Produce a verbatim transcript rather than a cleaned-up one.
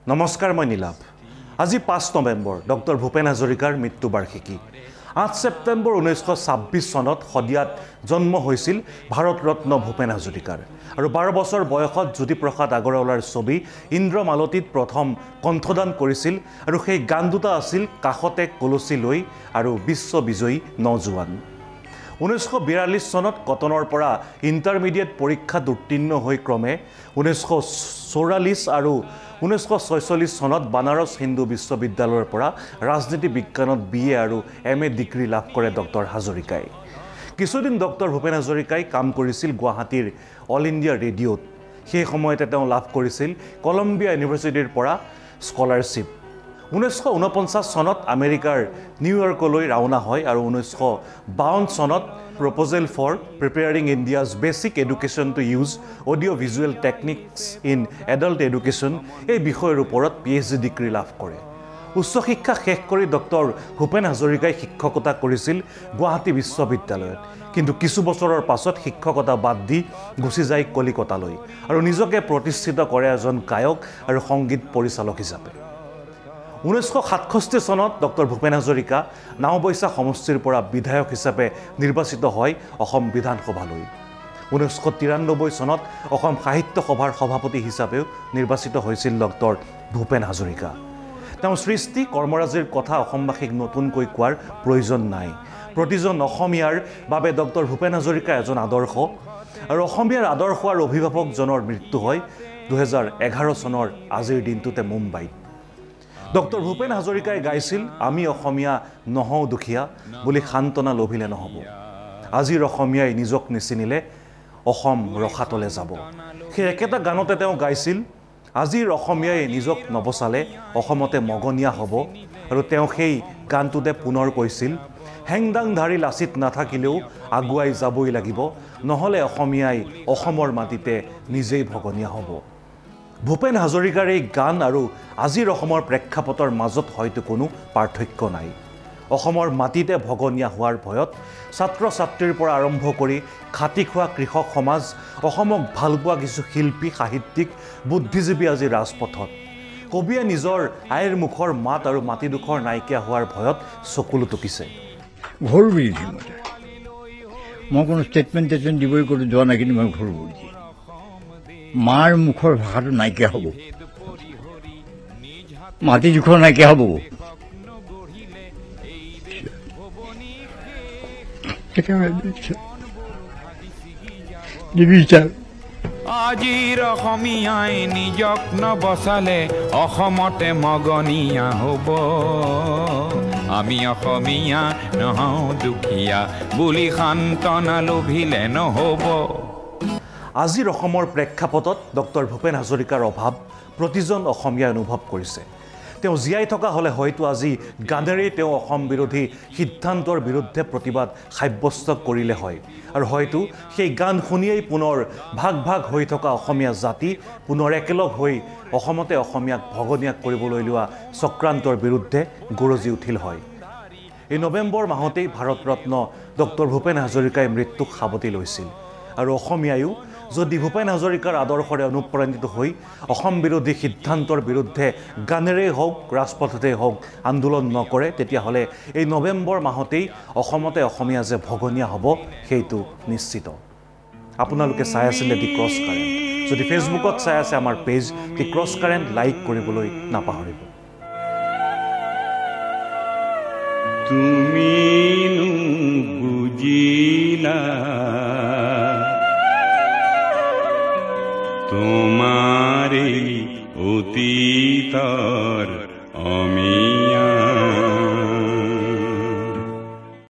নমস্কাৰ মই নীলাভ আজি পাঁচ নৱেম্বৰ ডক্টৰ ভূপেন হাজৰিকাৰ মৃত্যু বাৰ্ষিকী আঠ ছেপ্টেম্বৰ ঊনৈছশ ছাব্বিছ চনত সদিয়াত জন্ম হৈছিল ভাৰত ৰত্ন ভূপেন হাজৰিকাৰ আৰু বাৰ বছৰ বয়সত জ্যোতিপ্ৰসাদ আগৰৱালাৰ ছবি ইন্দ্ৰমালতীত প্ৰথম কণ্ঠদান কৰিছিল আৰু সেই গান দুটা আছিল কাষতে কলচি লৈ আৰু বিশ্ববিজয়ী নজোৱান ঊনৈছশ বিয়াল্লিছ চনত কটনৰ পৰা ইণ্টাৰমিডিয়েট পৰীক্ষাত উত্তীৰ্ণ হৈ ক্ৰমে ঊনৈছশ চৌৰাল্লিছ আৰু ঊনৈছশ ছয়চল্লিছ চনত বানাৰস হিন্দু বিশ্ববিদ্যালয়ৰ পৰা ৰাজনীতি বিজ্ঞানত বি এ আৰু এম এ ডিগ্ৰী লাভ কৰে ডক্টৰ হাজৰিকাই কিছুদিন ডক্টৰ ভূপেন হাজৰিকাই কাম কৰিছিল গুৱাহাটীৰ অল ইণ্ডিয়া ৰেডিঅ'ত সেই সময়তে তেওঁ লাভ কৰিছিল কলম্বিয়া ইউনিভাৰ্চিটিৰ পৰা স্কলাৰশ্বিপ ঊনৈছশ ঊনপঞ্চাছ চনত আমেৰিকাৰ নিউয়ৰ্কলৈ ৰাওনা হয় আৰু ঊনৈছশ বাৱন্ন চনত proposal for preparing India's basic education to use audio' visual techniques in adult education এই বিষয়ৰ ওপৰত পি এইচ ডি ডিগ্ৰী লাভ কৰে উচ্চ শিক্ষা শেষ কৰি ডক্টৰ ভূপেন হাজৰিকাই শিক্ষকতা কৰিছিল গুৱাহাটী বিশ্ববিদ্যালয়ত কিন্তু কিছু বছৰৰ পাছত শিক্ষকতা বাদ দি গুচি যায় কলিকতালৈ আৰু নিজকে প্ৰতিষ্ঠিত কৰে এজন গায়ক আৰু সংগীত পৰিচালক হিচাপে ঊনৈছশ সাতষষ্ঠি চনত ডক্টৰ ভূপেন হাজৰিকা নাওবৈচা সমষ্টিৰ পৰা বিধায়ক হিচাপে নিৰ্বাচিত হয় অসম বিধানসভালৈ ঊনৈছশ তিৰান্নব্বৈ চনত অসম সাহিত্য সভাৰ সভাপতি হিচাপেও নিৰ্বাচিত হৈছিল ডক্টৰ ভূপেন হাজৰিকা তেওঁৰ সৃষ্টি কৰ্মৰাজিৰ কথা অসমবাসীক নতুনকৈ কোৱাৰ প্ৰয়োজন নাই প্ৰতিজন অসমীয়াৰ বাবে ডক্টৰ ভূপেন হাজৰিকা এজন আদৰ্শ আৰু অসমীয়াৰ আদৰ্শ আৰু অভিভাৱকজনৰ মৃত্যু হয় দুহেজাৰ এঘাৰ চনৰ আজিৰ দিনটোতে মুম্বাইত ডক্টৰ ভূপেন হাজৰিকাই গাইছিল আমি অসমীয়া নহওঁ দুখীয়া বুলি সান্তনা লভিলে নহ'ব আজিৰ অসমীয়াই নিজক নিচিনিলে অসম ৰসাতলে যাব সেই একেটা গানতে তেওঁ গাইছিল আজিৰ অসমীয়াই নিজক নবচালে অসমতে মগনীয়া হ'ব আৰু তেওঁ সেই গানটোতে পুনৰ কৈছিল হেংদাংধাৰী লাচিত নাথাকিলেও আগুৱাই যাবই লাগিব নহ'লে অসমীয়াই অসমৰ মাটিতে নিজেই ভগনীয়া হ'ব ভূপেন হাজৰিকাৰ এই গান আৰু আজিৰ অসমৰ প্ৰেক্ষাপটৰ মাজত হয়তো কোনো পাৰ্থক্য নাই অসমৰ মাটিতে ভগনীয়া হোৱাৰ ভয়ত ছাত্ৰ ছাত্ৰীৰ পৰা আৰম্ভ কৰি খাটি খোৱা কৃষক সমাজ অসমক ভালপোৱা কিছু শিল্পী সাহিত্যিক বুদ্ধিজীৱী আজি ৰাজপথত কবিয়ে নিজৰ আইৰ মুখৰ মাত আৰু মাটিডোখৰ নাইকিয়া হোৱাৰ ভয়ত চকুলো টুকিছে ঘোৰ বুলিছে মতে মই কোনো ষ্টেটমেণ্ট টেটমেণ্ট দিবই কৰি যোৱা নাই কিন্তু মই ঘোৰ বুলিছে মাৰ মুখৰ ভাষাটো নাইকিয়া হ'ব মাটি জোখৰ নাইকিয়া হ'ব আজিৰ অসমীয়াই নিজক নবচালে অসমতে মগনীয়া হ'ব আমি অসমীয়া নহওঁ দুখীয়া বুলি সান্তনা লভিলে নহ'ব আজিৰ অসমৰ প্ৰেক্ষাপটত ডক্টৰ ভূপেন হাজৰিকাৰ অভাৱ প্ৰতিজন অসমীয়াই অনুভৱ কৰিছে তেওঁ জীয়াই থকা হ'লে হয়তো আজি গানেৰেই তেওঁ অসম বিৰোধী সিদ্ধান্তৰ বিৰুদ্ধে প্ৰতিবাদ সাব্যস্ত কৰিলে হয় আৰু হয়তো সেই গান শুনিয়েই পুনৰ ভাগ ভাগ হৈ থকা অসমীয়া জাতি পুনৰ একেলগ হৈ অসমতে অসমীয়াক ভগনীয়াক কৰিবলৈ লোৱা চক্ৰান্তৰ বিৰুদ্ধে গৰজি উঠিল হয় এই নৱেম্বৰ মাহতেই ভাৰত ৰত্ন ডক্টৰ ভূপেন হাজৰিকাই মৃত্যুক সাৱটি লৈছিল আৰু অসমীয়ায়ো যদি ভূপেন হাজৰিকাৰ আদৰ্শৰে অনুপ্ৰাণিত হৈ অসম বিৰোধী সিদ্ধান্তৰ বিৰুদ্ধে গানেৰেই হওক ৰাজপথতেই হওক আন্দোলন নকৰে তেতিয়াহ'লে এই নৱেম্বৰ মাহতেই অসমতে অসমীয়া যে ভগনীয়া হ'ব সেইটো নিশ্চিত আপোনালোকে চাই আছিলে দি ক্ৰছ কাৰেণ্ট যদি ফেচবুকত চাই আছে আমাৰ page the cross current like কৰিবলৈ নাপাহৰিব তুমি বুজিলা তোমারে অতীতর অমিয়া